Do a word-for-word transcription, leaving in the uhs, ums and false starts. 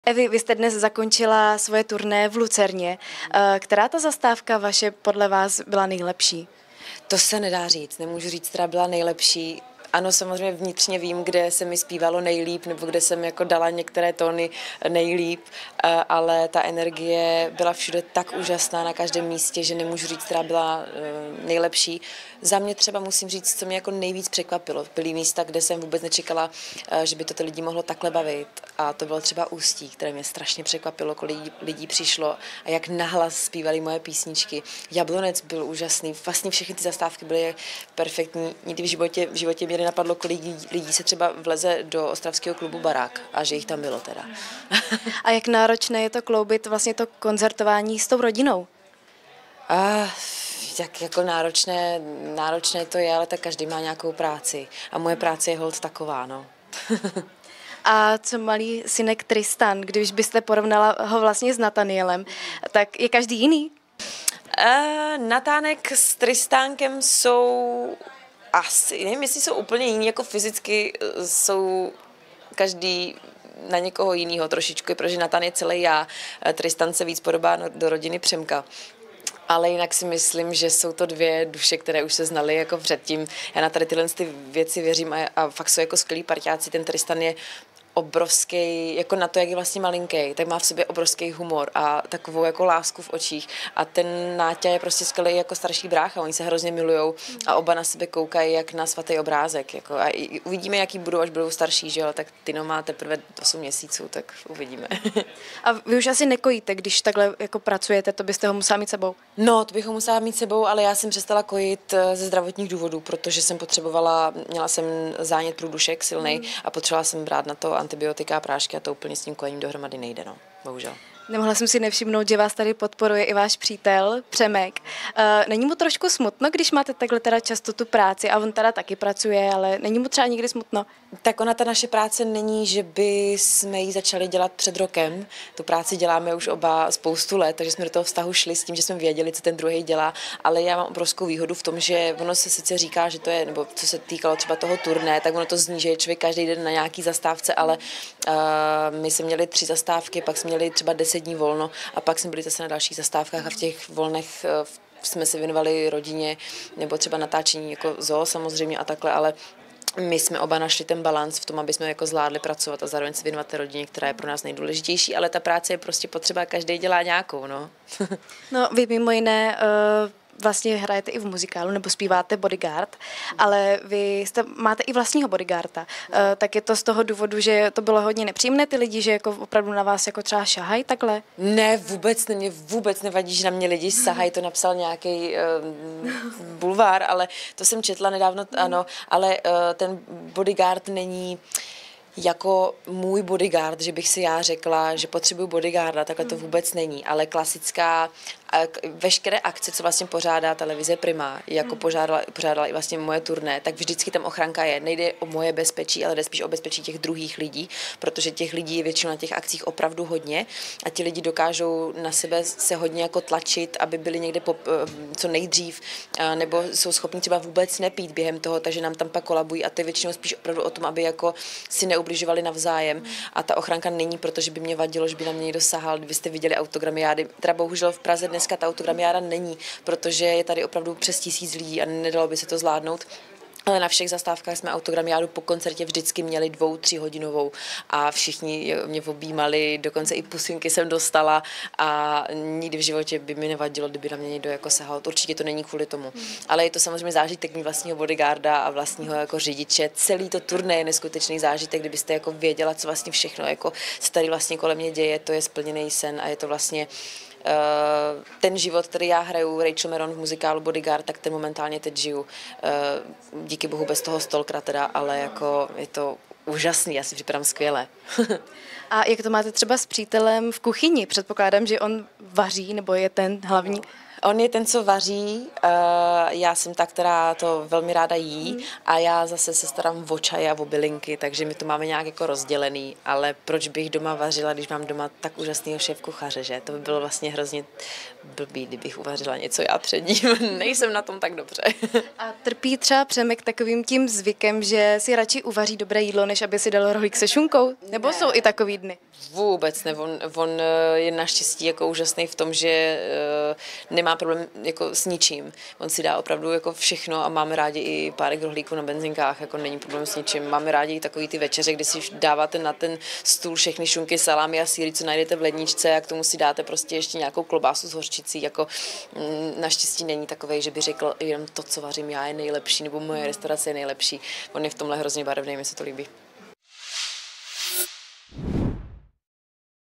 Evi, vy jste dnes zakončila svoje turné v Lucerně. Která ta zastávka vaše podle vás byla nejlepší? To se nedá říct, nemůžu říct, která byla nejlepší. Ano, samozřejmě vnitřně vím, kde se mi zpívalo nejlíp, nebo kde jsem jako dala některé tóny nejlíp, ale ta energie byla všude tak úžasná na každém místě, že nemůžu říct, která byla nejlepší. Za mě třeba musím říct, co mě jako nejvíc překvapilo. Byly místa, kde jsem vůbec nečekala, že by to ty lidi mohlo takhle bavit. A to bylo třeba Ústí, které mě strašně překvapilo, kolik lidí, lidí přišlo a jak nahlas zpívali moje písničky. Jablonec byl úžasný, vlastně všechny ty zastávky byly perfektní. Nikdy v životě, v životě mě nenapadlo, kolik lidí se třeba vleze do ostravského klubu Barák a že jich tam bylo teda. A jak náročné je to kloubit vlastně to koncertování s tou rodinou? A, jak jako náročné, náročné to je, ale tak každý má nějakou práci. A moje práce je holt taková, no. A co malý synek Tristan, když byste porovnala ho vlastně s Natanielem, tak je každý jiný? Uh, Natánek s Tristánkem jsou asi, nevím, jestli jsou úplně jiní, jako fyzicky jsou každý na někoho jiného trošičku, protože Natán je celý já, Tristan se víc podobá do rodiny Přemka. Ale jinak si myslím, že jsou to dvě duše, které už se znaly jako předtím. Já na tady tyhle ty věci věřím a, a fakt jsou jako skvělí parťáci. Ten Tristan je obrovský, jako na to, jak je vlastně malinký, tak má v sobě obrovský humor a takovou jako lásku v očích. A ten Náťa je prostě skvělý jako starší brácha, oni se hrozně milujou a oba na sebe koukají jak na svatý obrázek. Jako. A uvidíme, jaký budou, až budou starší, že jo, tak Tino má teprve osm měsíců, tak uvidíme. A vy už asi nekojíte, když takhle jako pracujete, to byste ho musela mít sebou? No, to bych ho musela mít sebou, ale já jsem přestala kojit ze zdravotních důvodů, protože jsem potřebovala, měla jsem zánět průdušek silnej mm. a potřebovala jsem brát na to antibiotika a prášky a to úplně s tím kojením dohromady nejde, no, bohužel. Nemohla jsem si nevšimnout, že vás tady podporuje i váš přítel Přemek. Není mu trošku smutno, když máte takhle teda často tu práci a on teda taky pracuje, ale není mu třeba někdy smutno? Tak ona, ta naše práce není, že by jsme ji začali dělat před rokem. Tu práci děláme už oba spoustu let, takže jsme do toho vztahu šli s tím, že jsme věděli, co ten druhý dělá, ale já mám obrovskou výhodu v tom, že ono se sice říká, že to je, nebo co se týkalo třeba toho turné, tak ono to zní, že je člověk každý den na nějaký zastávce, ale uh, my jsme měli tři zastávky, pak jsme měli třeba deset dní volno a pak jsme byli zase na dalších zastávkách a v těch volnech uh, jsme se věnovali rodině nebo třeba natáčení jako zoo samozřejmě a takhle, ale my jsme oba našli ten balans v tom, aby jsme jako zvládli pracovat a zároveň se věnovat té rodině, která je pro nás nejdůležitější, ale ta práce je prostě potřeba, každý dělá nějakou, no. No, vy mimo jiné uh, vlastně hrajete i v muzikálu nebo zpíváte Bodyguard, ale vy jste, máte i vlastního bodyguarda, uh, tak je to z toho důvodu, že to bylo hodně nepříjemné ty lidi, že jako opravdu na vás jako třeba šahají takhle? Ne, vůbec ne, mě vůbec nevadí, že na mě lidi sahají, to napsal nějaký uh, bulvár, ale to jsem četla nedávno, ano, ale uh, ten bodyguard není jako můj bodyguard, že bych si já řekla, že potřebuju bodyguarda, takhle to vůbec není, ale klasická, veškeré akce, co vlastně pořádá televize Prima, jako pořádala, pořádala i vlastně moje turné, tak vždycky tam ochranka je. Nejde o moje bezpečí, ale jde spíš o bezpečí těch druhých lidí, protože těch lidí je většinou na těch akcích opravdu hodně a ti lidi dokážou na sebe se hodně jako tlačit, aby byli někde po, co nejdřív, nebo jsou schopni třeba vůbec nepít během toho, takže nám tam pak kolabují a to je většinou spíš opravdu o tom, aby jako si neubližovali navzájem a ta ochranka není, protože by mě vadilo, že by na mě někdo sahal, vy jste viděli autogramiády, teda bohužel v Praze dneska ta autogramiáda není, protože je tady opravdu přes tisíc lidí a nedalo by se to zvládnout. Ale na všech zastávkách jsme autogramiádu po koncertě vždycky měli dvou, tři hodinovou a všichni mě objímali, dokonce i pusinky jsem dostala a nikdy v životě by mi nevadilo, kdyby na mě někdo jako sahal. Určitě to není kvůli tomu. Ale je to samozřejmě zážitek mít vlastního bodyguarda a vlastního jako řidiče. Celý to turné je neskutečný zážitek, kdybyste jako věděla, co vlastně všechno jako se tady vlastně kolem mě děje, to je splněný sen a je to vlastně Uh, ten život, který já hraju, Rachel Meron v muzikálu Bodyguard, tak ten momentálně teď žiju. Uh, díky bohu bez toho Stalkera teda, ale jako je to úžasný, já si připadám skvěle. A jak to máte třeba s přítelem v kuchyni? Předpokládám, že on vaří, nebo je ten hlavní? On je ten, co vaří, uh, já jsem ta, která to velmi ráda jí mm. a já zase se starám o čaj a o bylinky, takže my to máme nějak jako rozdělený, ale proč bych doma vařila, když mám doma tak úžasného šéfkuchaře, že? To by bylo vlastně hrozně blbý, kdybych uvařila něco já před ním. Nejsem na tom tak dobře. A trpí třeba Přemek takovým tím zvykem, že si radši uvaří dobré jídlo, než aby si dal rohlík se šunkou? Nebo ne. Jsou i takový dny? Vůbec ne. On, on je naštěstí jako úžasný v tom, že uh, nemá problém jako s ničím. On si dá opravdu jako všechno a máme rádi i párek rohlíků na benzinkách, jako není problém s ničím. Máme rádi i takový ty večeře, kdy si dáváte na ten stůl všechny šunky, salámy a sýry, co najdete v ledničce a k tomu si dáte prostě ještě nějakou klobásu s hořčicí. Jako, mm, naštěstí není takovej, že by řekl, jenom to, co vařím já, je nejlepší, nebo moje restaurace je nejlepší. On je v tomhle hrozně barevný, mi se to líbí.